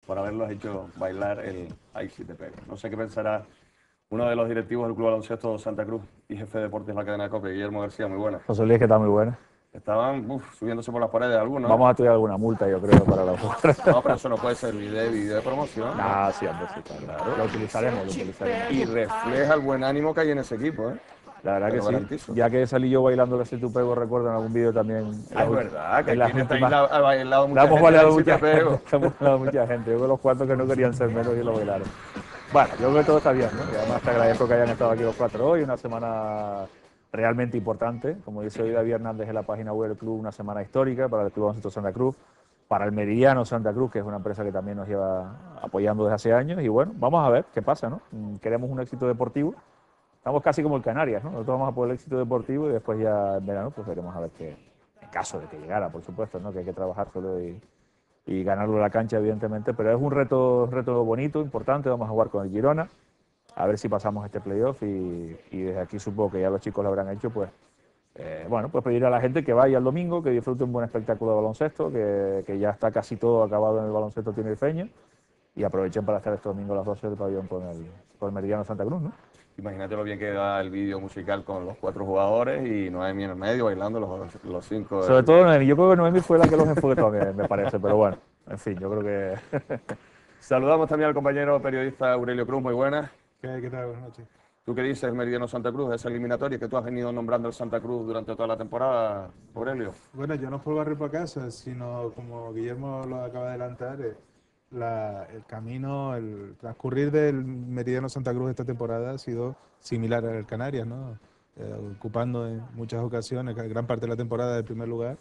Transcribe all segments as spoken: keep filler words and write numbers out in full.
por haberlos hecho bailar el Ay Si Te Pego. No sé qué pensará uno de los directivos del Club Baloncesto Santa Cruz y jefe de deportes de la cadena COPE, Guillermo García. Muy buenas. José Luis, que está muy buena. Estaban uf, subiéndose por las paredes algunos. Vamos ¿eh? a estudiar alguna multa, yo creo, para la No, pero eso no puede servir de vídeo de promoción. Ah, sí, hombre, sí, claro. Claro. Lo utilizaremos, lo utilizaremos. Y refleja el buen ánimo que hay en ese equipo, ¿eh? La verdad Te que lo sí. garantizo. Ya que salí yo bailando el Si Tu Pego, recuerdo en algún vídeo también. en Ah, las es ulti- verdad, que en aquí las en esta últimas- isla ha bailado La mucha hemos gente. bailado Ay Si mucha Te Pego. gente, la hemos bailado mucha gente. Yo creo que los cuantos que no querían ser menos y lo bailaron. Bueno, yo creo que todo está bien, ¿no? Y además te agradezco que hayan estado aquí los cuatro hoy, una semana realmente importante. Como dice hoy David Hernández en la página web del club, una semana histórica para el Club Baloncesto Santa Cruz, para el Meridiano Santa Cruz, que es una empresa que también nos lleva apoyando desde hace años. Y bueno, vamos a ver qué pasa, ¿no? Queremos un éxito deportivo. Estamos casi como el Canarias, ¿no? Nosotros vamos a por el éxito deportivo y después ya en verano pues veremos a ver qué, en caso de que llegara, por supuesto, ¿no? Que hay que trabajar solo y, y ganarlo en la cancha, evidentemente. Pero es un reto, reto bonito, importante. Vamos a jugar con el Girona, a ver si pasamos este playoff y, y desde aquí supongo que ya los chicos lo habrán hecho, pues eh, bueno, pues pedir a la gente que vaya el domingo, que disfrute un buen espectáculo de baloncesto, que, que ya está casi todo acabado en el baloncesto tinerfeño y aprovechen para estar este domingo a las doce del pabellón con el, con el Meridiano Santa Cruz, ¿no? Imagínate lo bien que da el vídeo musical con los cuatro jugadores y Noemi en el medio bailando los, los cinco. Sobre del- todo Noemi, yo creo que Noemi fue la que los enfocó, me, me parece, pero bueno, en fin, yo creo que... Saludamos también al compañero periodista Aurelio Cruz, muy buenas. ¿Qué, hay? ¿Qué tal? Buenas noches. ¿Tú qué dices, Meridiano Santa Cruz, de esa eliminatoria que tú has venido nombrando el Santa Cruz durante toda la temporada, Aurelio? Bueno, yo no es por barrer para casa, sino como Guillermo lo acaba de adelantar, eh, la- el camino, el transcurrir del Meridiano Santa Cruz esta temporada ha sido similar al Canarias, ¿no? Eh, ocupando en muchas ocasiones, gran parte de la temporada, el primer lugar.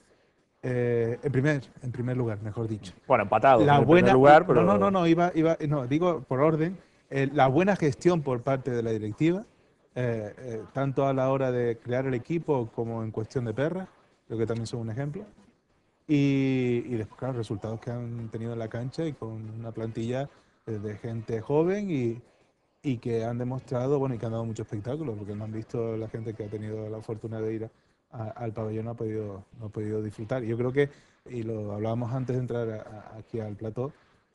Eh, en, primer, en primer lugar, mejor dicho. Bueno, empatados La en el buena, primer lugar, pero... No, no, no, no, iba, iba, no, digo por orden, eh, la buena gestión por parte de la directiva, eh, eh, tanto a la hora de crear el equipo como en cuestión de perras, creo que también son un ejemplo. Y, y después, claro, resultados que han tenido en la cancha y con una plantilla eh, de gente joven y, y que han demostrado, bueno, y que han dado mucho espectáculo, porque no han visto la gente que ha tenido la fortuna de ir a- a- al pabellón, no ha podido, no ha podido disfrutar. Yo creo que, y lo hablábamos antes de entrar a- a- aquí al plató,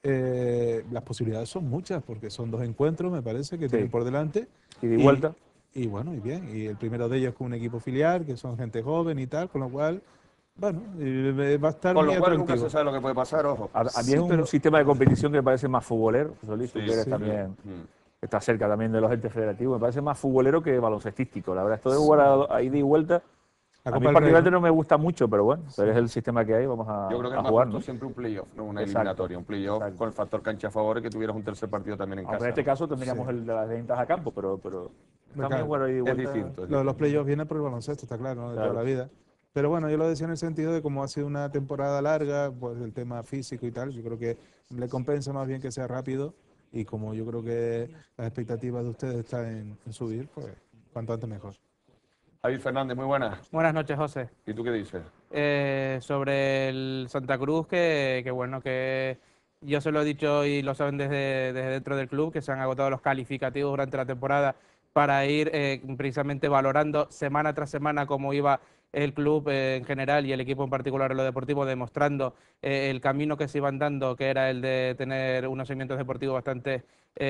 eh, las posibilidades son muchas, porque son dos encuentros, me parece, que Sí. tienen por delante. Y de vuelta. Y bueno, y bien, y el primero de ellos con un equipo filial, que son gente joven y tal, con lo cual, bueno, eh, va a estar Con muy lo cual nunca atractivo. se sabe lo que puede pasar, ojo. A, a mí Sí, es un pero- sistema de competición que me parece más futbolero, José Luis, tú Sí, que eres sí. también, Mm. está cerca también de los entes federativos, me parece más futbolero que baloncestístico. La verdad, esto de jugar a, a ida y vuelta, La a Copa mí del Rey, particularmente ¿no? no me gusta mucho, pero bueno, pero es el sistema que hay, vamos a, Yo creo que a es más jugar, justo ¿no? siempre un playoff, no una Exacto, eliminatoria. Un playoff exacto. con el factor cancha a favor y que tuvieras un tercer partido también en Aunque casa. en este ¿no? caso tendríamos Sí. el de las ventajas a campo, pero, pero también claro, jugar a ida y Es vuelta. distinto. es Lo de los distinto. playoffs viene por el baloncesto, está claro, ¿no? De Claro. toda la vida. Pero bueno, yo lo decía en el sentido de cómo ha sido una temporada larga, pues el tema físico y tal, yo creo que le compensa más bien que sea rápido y como yo creo que las expectativas de ustedes están en, en subir, pues cuanto antes mejor. David Fernández, muy buenas. Buenas noches, José. ¿Y tú qué dices? Eh, sobre el Santa Cruz, que, que bueno, que yo se lo he dicho y lo saben desde, desde dentro del club, que se han agotado los calificativos durante la temporada para ir eh, precisamente valorando semana tras semana cómo iba el club eh, en general y el equipo en particular en lo deportivo, demostrando eh, el camino que se iban dando, que era el de tener unos segmentos deportivos bastante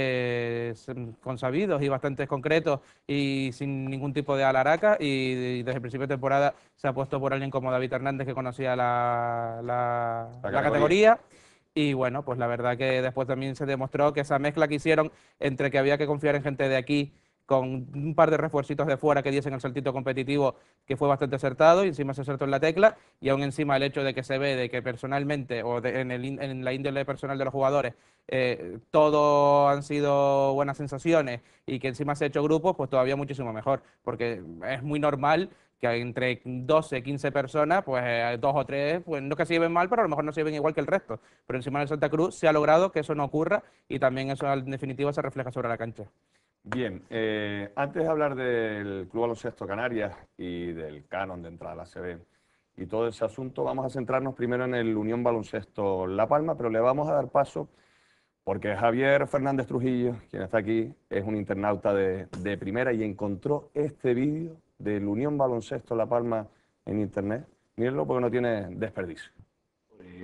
eh, consabidos y bastante concretos y sin ningún tipo de alaraca. Y, y desde el principio de temporada se ha puesto por alguien como David Hernández, que conocía la, la, La la categoría. categoría. Y bueno, pues la verdad que después también se demostró que esa mezcla que hicieron entre que había que confiar en gente de aquí con un par de refuercitos de fuera que diesen el saltito competitivo, que fue bastante acertado y encima se acertó en la tecla, y aún encima el hecho de que se ve de que personalmente o de, en, el, en la índole personal de los jugadores eh, todo han sido buenas sensaciones y que encima se ha hecho grupos, pues todavía muchísimo mejor, porque es muy normal que entre doce, quince personas, pues eh, dos o tres, pues no que se lleven mal, pero a lo mejor no se lleven igual que el resto. Pero encima en Santa Cruz se ha logrado que eso no ocurra y también eso en definitiva se refleja sobre la cancha. Bien, eh, antes de hablar del Club Baloncesto Canarias y del canon de entrada a la A C B y todo ese asunto, vamos a centrarnos primero en el Unión Baloncesto La Palma, pero le vamos a dar paso porque Javier Fernández Trujillo, quien está aquí, es un internauta de, de primera y encontró este vídeo del Unión Baloncesto La Palma en internet. Mírenlo porque no tiene desperdicio.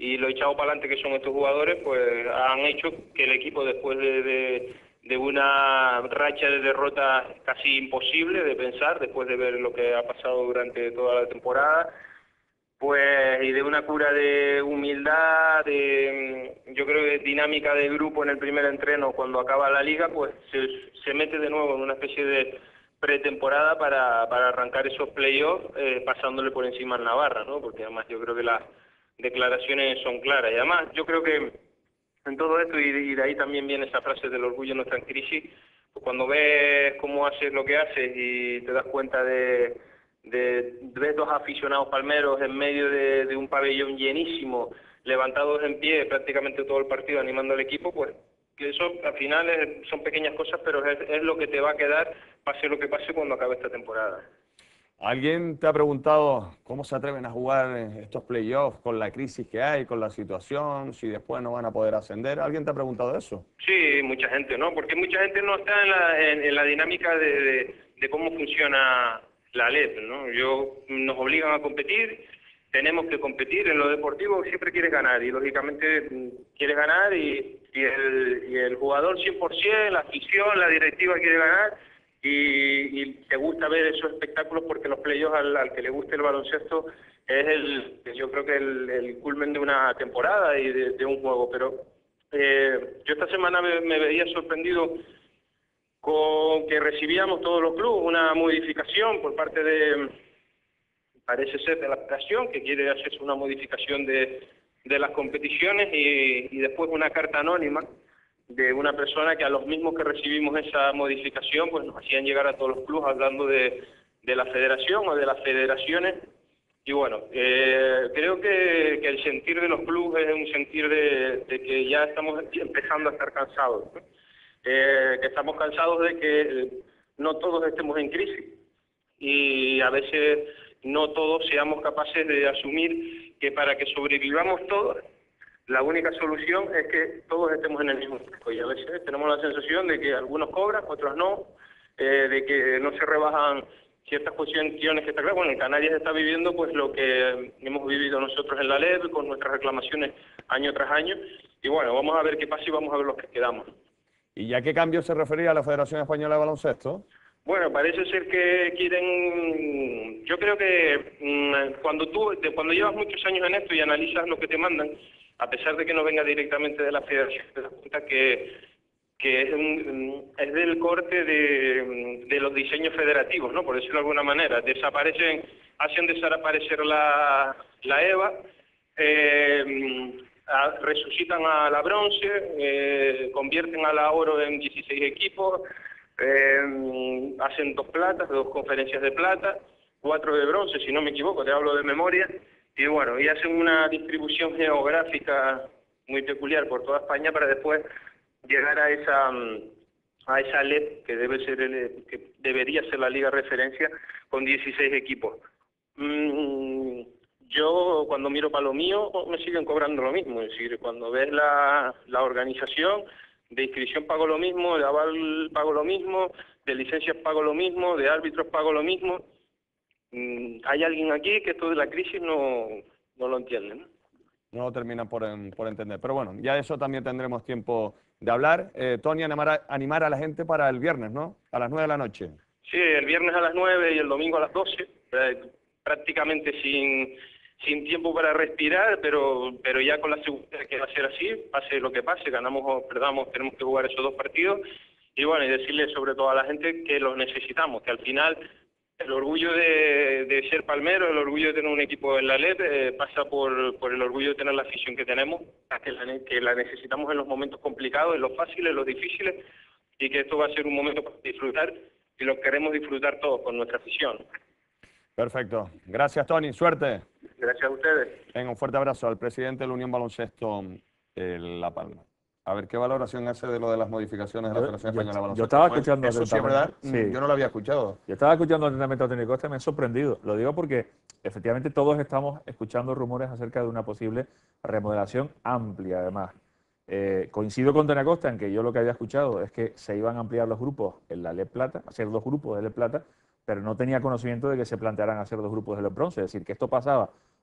y lo echado para adelante que son estos jugadores, pues han hecho que el equipo, después de, de, de una racha de derrotas casi imposible de pensar, después de ver lo que ha pasado durante toda la temporada, pues y de una cura de humildad, de yo creo que dinámica de grupo en el primer entreno cuando acaba la liga, pues se, se mete de nuevo en una especie de pretemporada para, para arrancar esos playoffs eh, pasándole por encima al Navarra, ¿no? Porque además yo creo que las declaraciones son claras y además yo creo que en todo esto, y de, y de ahí también viene esa frase del orgullo no está en crisis, pues cuando ves cómo haces lo que haces y te das cuenta de de ves dos aficionados palmeros en medio de, de un pabellón llenísimo, levantados en pie prácticamente todo el partido animando al equipo, pues que eso al final es, son pequeñas cosas, pero es, es lo que te va a quedar pase lo que pase cuando acabe esta temporada. ¿Alguien te ha preguntado cómo se atreven a jugar estos playoffs con la crisis que hay, con la situación, si después no van a poder ascender? ¿Alguien te ha preguntado eso? Sí, mucha gente, ¿no? Porque mucha gente no está en la, en, en la dinámica de, de, de cómo funciona la L E P, ¿no? Yo, nos obligan a competir, tenemos que competir, en lo deportivo siempre quieres ganar y lógicamente quieres ganar y, y, el, y el jugador cien por ciento, la afición, la directiva quiere ganar y, y te gusta ver esos espectáculos porque los playoffs al, al que le guste el baloncesto es el, yo creo que el, el culmen de una temporada y de, de un juego, pero eh, yo esta semana me, me veía sorprendido con que recibíamos todos los clubes una modificación por parte de, parece ser de la federación, que quiere hacerse una modificación de, de las competiciones y, y después una carta anónima de una persona que a los mismos que recibimos esa modificación pues nos hacían llegar a todos los clubes hablando de, de la federación o de las federaciones y bueno, eh, creo que, que el sentir de los clubes es un sentir de, de que ya estamos empezando a estar cansados, ¿no? Eh, que estamos cansados de que eh, no todos estemos en crisis y a veces no todos seamos capaces de asumir que para que sobrevivamos todos, la única solución es que todos estemos en el mismo barco y a veces tenemos la sensación de que algunos cobran, otros no, eh, de que no se rebajan ciertas cuestiones que está claro. Bueno, en Canarias está viviendo pues lo que hemos vivido nosotros en la L E P con nuestras reclamaciones año tras año y bueno, vamos a ver qué pasa y vamos a ver los que quedamos. ¿Y a qué cambio se refería la Federación Española de Baloncesto? Bueno, parece ser que quieren, yo creo que mmm, cuando tú, cuando llevas muchos años en esto y analizas lo que te mandan, a pesar de que no venga directamente de la Federación, te das cuenta que, que es, un, es del corte de, de los diseños federativos, ¿no? Por decirlo de alguna manera. Desaparecen, hacen desaparecer la, la E V A, eh, a, resucitan a la bronce, eh, convierten a la oro en dieciséis equipos, eh, hacen dos platas, dos conferencias de plata, cuatro de bronce, si no me equivoco, te hablo de memoria, y bueno, y hacen una distribución geográfica muy peculiar por toda España para después llegar a esa a esa L E P que debe ser el, que debería ser la liga referencia con dieciséis equipos. Mm, yo cuando miro para lo mío me siguen cobrando lo mismo, es decir, cuando ves la, la organización de inscripción pago lo mismo, de aval pago lo mismo, de licencias pago lo mismo, de árbitros pago lo mismo. Mm, hay alguien aquí que esto de la crisis no, no lo entiende, ¿no? No lo terminan por, en, por entender. Pero bueno, ya de eso también tendremos tiempo de hablar. Eh, Tony, animar a, animar a la gente para el viernes, ¿no? A las nueve de la noche. Sí, el viernes a las nueve y el domingo a las doce, eh, prácticamente sin, sin tiempo para respirar, pero, pero ya con la seguridad que va a ser así, pase lo que pase, ganamos o perdamos, tenemos que jugar esos dos partidos. Y bueno, y decirle sobre todo a la gente que los necesitamos, que al final el orgullo de, de ser palmero, el orgullo de tener un equipo en la L E P eh, pasa por, por el orgullo de tener la afición que tenemos, que la, que la necesitamos en los momentos complicados, en los fáciles, en los difíciles, y que esto va a ser un momento para disfrutar, y lo queremos disfrutar todos con nuestra afición. Perfecto. Gracias, Tony. Suerte. Gracias a ustedes. Venga, un fuerte abrazo al presidente de la Unión Baloncesto eh, La Palma. A ver, ¿qué valoración hace de lo de las modificaciones de la Yo- Federación yo- Española de yo Baloncesto? estaba Pues, escuchando eso sí es verdad, atentamente. Sí. yo no lo había escuchado. Yo estaba escuchando atentamente a Tony Costa y me he sorprendido. Lo digo porque efectivamente todos estamos escuchando rumores acerca de una posible remodelación amplia, además. Eh, coincido con Tony Costa en que yo lo que había escuchado es que se iban a ampliar los grupos en la L E P Plata, hacer dos grupos de L E P Plata, pero no tenía conocimiento de que se plantearan hacer dos grupos de L E P Bronce. Es decir, que esto pasaba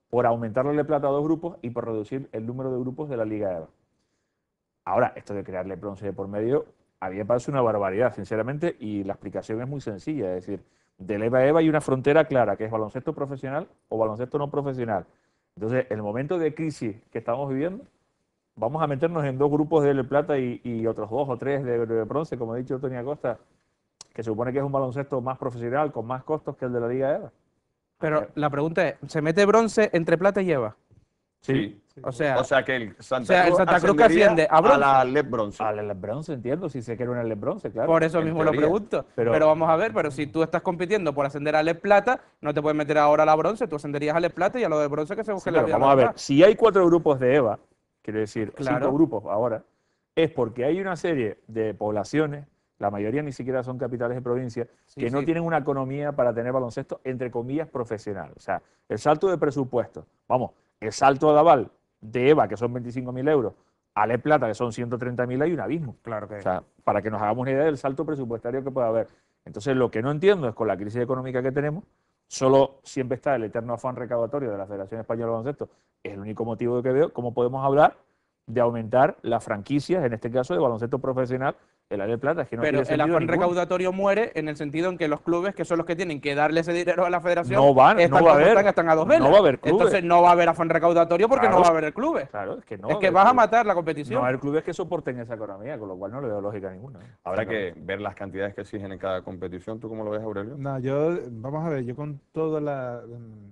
por aumentar la Plata a dos grupos y por reducir el número de grupos de la Liga EVA. Ahora, esto de crearle bronce de por medio, a mí me parece una barbaridad, sinceramente, y la explicación es muy sencilla, es decir, del EVA a EVA hay una frontera clara, que es baloncesto profesional o baloncesto no profesional. Entonces, en el momento de crisis que estamos viviendo, vamos a meternos en dos grupos de plata y, y otros dos o tres de, de bronce, como ha dicho Tony Acosta, que se supone que es un baloncesto más profesional, con más costos que el de la Liga EVA. Pero la pregunta es, ¿se mete bronce entre plata y EVA? Sí. O sea, O sea que el Santa o sea, el Cruz, Santa Cruz que ascendería asciende a bronce. la L E P bronce. Al L E P bronce, entiendo, si se quiere un L E P bronce, claro. Por eso en mismo lo teoría. pregunto. Pero- Pero, vamos a ver, pero si tú estás compitiendo por ascender a L E P plata, no te puedes meter ahora a la bronce, tú ascenderías a L E P plata y a lo de bronce que se busque Sí, la pero vida. vamos a ver, normal. si hay cuatro grupos de EVA, quiere decir Claro. cinco grupos ahora, es porque hay una serie de poblaciones, la mayoría ni siquiera son capitales de provincia, Sí, que no sí. tienen una economía para tener baloncesto, entre comillas, profesional. O sea, el salto de presupuesto, vamos, el salto de aval de EVA, que son veinticinco mil euros, a L E P Plata, que son ciento treinta mil, hay un abismo. Claro que O sea, para que nos hagamos una idea del salto presupuestario que puede haber. Entonces, lo que no entiendo es con la crisis económica que tenemos, solo siempre está el eterno afán recaudatorio de la Federación Española de Baloncesto. Es el único motivo que veo cómo podemos hablar de aumentar las franquicias, en este caso de baloncesto profesional, el área de plata. Es que no Pero tiene el sentido afán ninguno. recaudatorio muere en el sentido en que los clubes, que son los que tienen que darle ese dinero a la federación, No van, están no va a como haber. están, están a dos velas. No va a haber clubes. Entonces no va a haber afán recaudatorio porque Claro. no va a haber clubes. Claro, es que no. es va que haber vas a clubes. matar la No competición. va a haber clubes que soporten esa economía, con lo cual no le veo lógica ninguna. Habrá que ver las cantidades que exigen en cada competición. ¿Tú cómo lo ves, Aurelio? No, yo, vamos a ver, yo con toda la,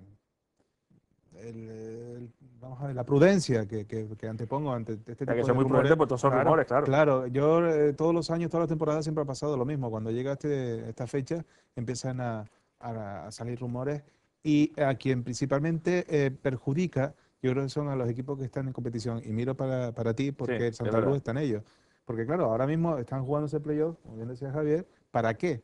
mm, el- el- vamos a ver, la prudencia que, que- que antepongo ante este tipo Hay que de ser muy rumores. prudente, porque todos son Claro, rumores, claro. Claro, yo eh, todos los años, todas las temporadas siempre ha pasado lo mismo. Cuando llega este, esta fecha empiezan a, a- a salir rumores y a quien principalmente eh, perjudica, yo creo que son a los equipos que están en competición. Y miro para, para ti porque Sí, en es Santa verdad. Cruz están ellos. Porque claro, ahora mismo están jugando ese playoff, como bien decía Javier, ¿para qué?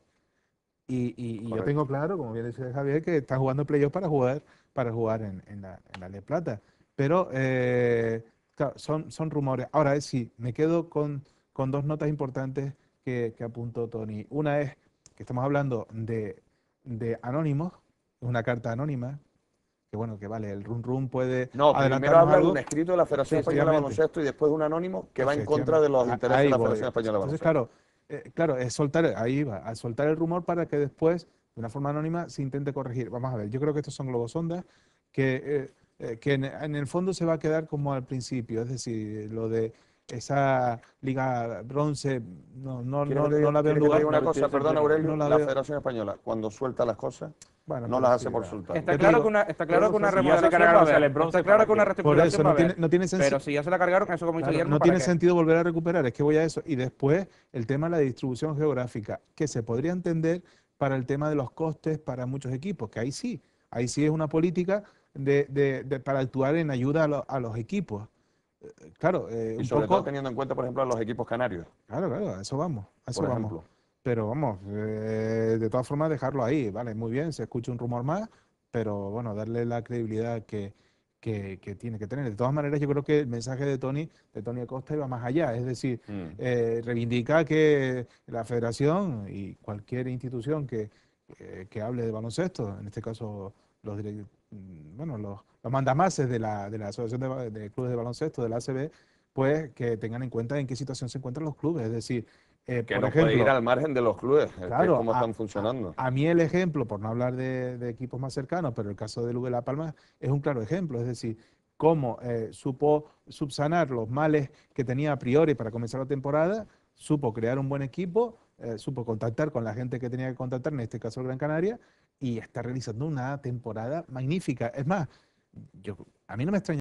Y, y- y yo Correcto. tengo claro, como bien decía Javier, que están jugando playoff para jugar, para jugar en, en la, en la L E Plata. Pero eh, claro, son, son rumores. Ahora, eh, sí, me quedo con, con dos notas importantes que, que apuntó Tony. Una es que estamos hablando de, de anónimos, una carta anónima, que bueno, que vale, el Run Run puede No, primero adelantarnos habla de algo. un escrito de la Federación Española de Efectivamente. Baloncesto y después de un anónimo que va en contra de los Efectivamente. intereses Ahí de la voy. Federación Española de Entonces, Baloncesto. claro, eh, claro, es soltar, ahí va, a soltar el rumor para que después, de una forma anónima, se intente corregir. Vamos a ver, yo creo que estos son globosondas que, eh, eh, que en, en el fondo se va a quedar como al principio, es decir, lo de esa liga bronce, no, no, ¿Quieres no, que te no diga- la veo quieres en que te lugar. diga una no, cosa? tiene Perdón, sentido. Aurelio. No la la veo. Federación Española, cuando suelta las cosas, Bueno, no pero las sí, hace por ya. soltar. Está Yo claro, digo, que una, está claro que una si ya se remodelación cargaron va a ese haber. Lebron, Está ¿para claro que una qué? Por reestructuración eso va a no tiene, haber. no tiene sensi- Pero si ya se la cargaron, eso como dice Claro, Guillermo, no ¿para tiene qué? sentido volver a recuperar, es que voy a eso. Y después el tema de la distribución geográfica, que se podría entender para el tema de los costes para muchos equipos, que ahí sí, ahí sí es una política de, de- de- para actuar en ayuda a, lo- a los equipos. Eh, Claro, eh, Y un sobre poco, todo teniendo en cuenta, por ejemplo, a los equipos canarios, claro, claro, a eso vamos, a eso por vamos. ejemplo. Pero vamos, eh, de todas formas dejarlo ahí, vale, muy bien, se escucha un rumor más, pero bueno, darle la credibilidad que, que, que tiene que tener. De todas maneras, yo creo que el mensaje de Tony, de Tony Acosta iba más allá, es decir, Mm. eh, reivindica que la federación y cualquier institución que, que, que hable de baloncesto, en este caso los, direct- mm, bueno, los, los mandamases de la, de la Asociación de, Ba- de Clubes de Baloncesto, de la A C B, pues que tengan en cuenta en qué situación se encuentran los clubes. Es decir, eh, Que por no puede ir ejemplo, al margen de los clubes, es que es claro, cómo a- están funcionando. a mí el ejemplo, por no hablar de, de equipos más cercanos, pero el caso del V La Palma es un claro ejemplo, es decir, cómo eh, supo subsanar los males que tenía a priori para comenzar la temporada, supo crear un buen equipo, eh, supo contactar con la gente que tenía que contactar, en este caso el Gran Canaria, y está realizando una temporada magnífica. Es más, yo, a mí no me extraña